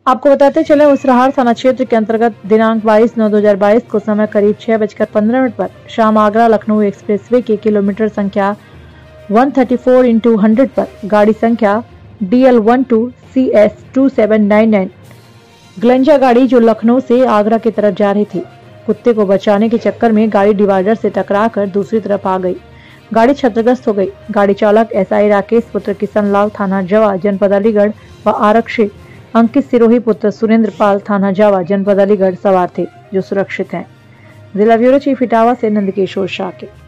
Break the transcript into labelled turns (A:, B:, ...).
A: आपको बताते चले उसराहार थाना क्षेत्र के अंतर्गत दिनांक 22/9/2022 को समय करीब 6:15 पर शाम आगरा लखनऊ एक्सप्रेसवे के किलोमीटर संख्या 134/100 पर गाड़ी संख्या DL12CS2799 ग्लेंजा गाड़ी जो लखनऊ से आगरा की तरफ जा रही थी, कुत्ते को बचाने के चक्कर में गाड़ी डिवाइडर से टकराकर दूसरी तरफ आ गई। गाड़ी क्षतिग्रस्त हो गई। गाड़ी चालक SI राकेश पुत्र किशन लाल थाना जवा जनपद अलीगढ़ व आरक्षी अंकित सिरोही पुत्र सुरेंद्र पाल थाना जावा जनपद अलीगढ़ सवार थे, जो सुरक्षित हैं। जिला ब्यूरो चीफ इटावा से नंदकिशोर शाकिर।